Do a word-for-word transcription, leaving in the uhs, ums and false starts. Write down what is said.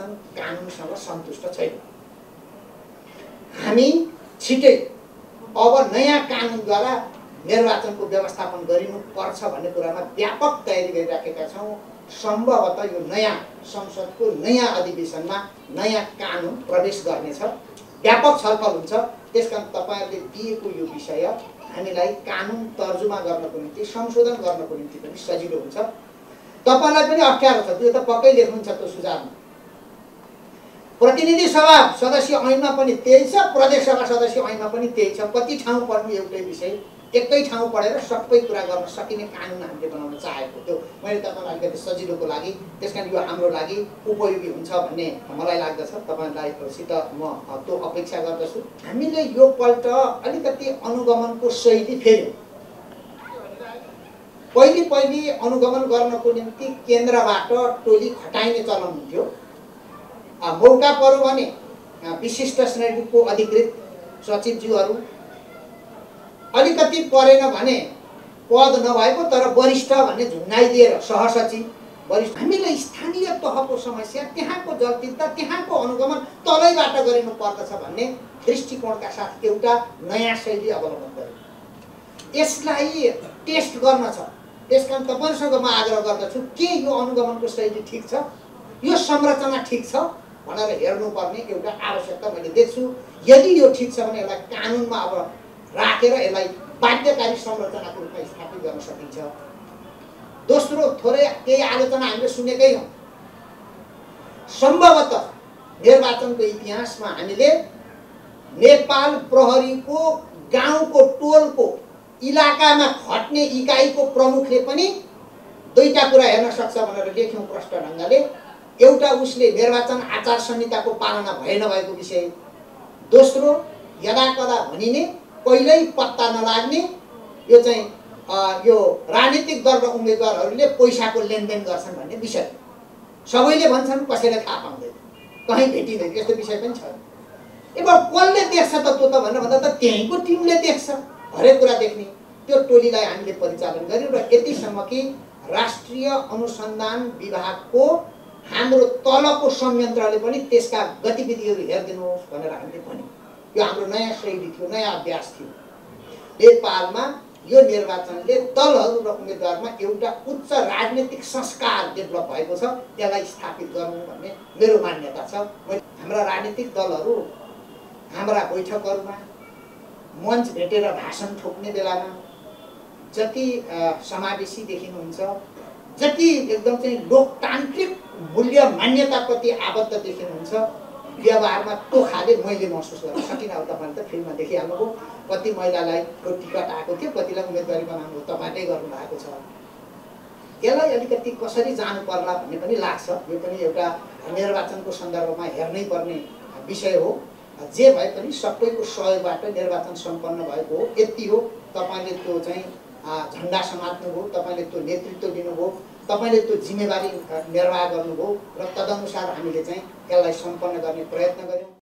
निर्वाचन कानुनसँग सन्तुष्ट छैन। हामी छिटै अब नयाँ कानुनद्वारा निर्वाचनको व्यवस्थापन गरिनुपर्छ भन्ने कुरामा व्यापक तयारी गरिराखेका छौँ। सम्भवतः यो नयाँ संसदको नयाँ अधिवेशनमा नयाँ कानुन प्रवेश गर्नेछ, व्यापक छलफल हुन्छ। त्यसकारण तपाईहरुले दिएको यो विषय हामीलाई कानुन तर्जुमा गर्नको निम्ति, संशोधन गर्नको निम्ति पनि सजिलो हुन्छ। तपाईलाई पनि अप्ठ्यारो छ, त्यो त पक्कै लेख्नुहुन्छ त्यो सुझावमा। प्रतिनिधि सभा सदस्य ऐनमा पनि त्यही छ, प्रदेश सभा सदस्य ऐनमा पनि त्यही छ। कति ठाउँ पढ्नु एउटै विषय, एकै ठाउँ पढेर सबै कुरा गर्न सकिने कानुन हामीले बनाउन चाहेको थियो। मैले तपाईलाई अलिकति सजिलोको लागि, त्यसकारण यो हाम्रो लागि उपयोगी हुन्छ भन्ने मलाई लाग्दछ। तपाईहरुलाईसित म त्यो अपेक्षा गर्दछु। हामीले यो पल्ट अलिकति अनुगमनको शैली फेर्यौं। पहिले पहिले अनुगमन गर्नको निम्ति केन्द्रबाट टोली खटाइने चलन हुन्थ्यो। मौका पर्यो भने विशिष्ट श्रेणीको अधिकृत सचिवज्यूहरू, अलिकति परेन भने पद नभएको तर वरिष्ठ भन्ने झुन्डाइदिएर सहसचिव, वरिष्ठ। हामीले स्थानीय तहको समस्या, त्यहाँको जटिलता, त्यहाँको अनुगमन तलैबाट गरिनु पर्दछ भन्ने दृष्टिकोणका साथ एउटा नयाँ शैली अवलम्बन गर्यो। यसलाई टेस्ट गर्न छ। त्यसकारण तपाईहरुसँग म आग्रह गर्दछु, के यो अनुगमनको शैली ठिक छ, यो संरचना ठिक छ भनेर हेर्नुपर्ने एउटा आवश्यकता मैले देख्छु। यदि यो ठिक छ भने यसलाई कानुनमा अब राखेर यसलाई बाध्यकारी संरचनाको रूपमा स्थापित गर्न सकिन्छ। दोस्रो, थोरै केही आलोचना हामीले सुनेकै हौं। सम्भवतः निर्वाचनको इतिहासमा हामीले नेपाल प्रहरीको गाउँको, टोलको, इलाकामा खट्ने इकाइको प्रमुखले पनि दुईटा कुरा हेर्न सक्छ भनेर लेख्यौं प्रष्ट ढंगले। एउटा, उसले निर्वाचन आचार संहिताको पालना भए नभएको विषय। दोस्रो, यदाकदा भनिने, कहिल्यै पत्ता नलाग्ने, यो चाहिँ यो राजनीतिक दल र उम्मेदवारहरूले पैसाको लेनदेन गर्छन् भन्ने विषय। सबैले भन्छन्, कसैले थाहा पाउँदैन, कहीँ भेटिँदैन, यस्तो विषय पनि छ। अब कसले देख्छ त त्यो त भनेर भन्दा त त्यहीँको टिमले देख्छ, हरेक कुरा देख्ने। त्यो टोलीलाई हामीले परिचालन गर्यौं र यतिसम्म कि राष्ट्रिय अनुसन्धान विभागको हाम्रो तलको संयन्त्रले पनि त्यसका गतिविधिहरू हेर्दिनुहोस् भनेर हामीले भन्यौं। यो हाम्रो नयाँ शैली थियो, नयाँ अभ्यास थियो। नेपालमा यो निर्वाचनले दलहरू र उम्मेदवारमा एउटा उच्च राजनीतिक संस्कार डेभलप भएको छ, त्यसलाई स्थापित गरौँ भन्ने मेरो मान्यता छ। हाम्रा राजनीतिक दलहरू हाम्रा बैठकहरूमा, मञ्च भेटेर भाषण ठोक्ने बेलामा जति समावेशी देखिनुहुन्छ, जति एकदम चाहिँ लोकतान्त्रिक मूल्य मान्यताप्रति आबद्ध देखिनुहुन्छ, व्यवहारमा त्यो खाले मैले महसुस गर्न सकिनँ। अब तपाईँले त फिल्ममा देखिहाल्नुभयो, कति महिलालाई टिकट आएको थियो, कतिलाई उम्मेदवारी बनाउनु तपाईँले गर्नुभएको छ। यसलाई अलिकति कसरी जानु पर्ला भन्ने पनि लाग्छ। यो पनि एउटा निर्वाचनको सन्दर्भमा हेर्नै पर्ने विषय हो। जे भए पनि सबैको सहयोगबाट निर्वाचन सम्पन्न भएको हो। यति हो, तपाईँले त्यो चाहिँ झन्डा समात्नुभयो, तपाईँले त्यो नेतृत्व दिनुभयो, तपाईले त्यो जिम्मेवारी निर्वाह गर्नुभयो र तदनुसार हामीले चाहिँ यसलाई सम्पन्न गर्ने प्रयत्न गर्यौं।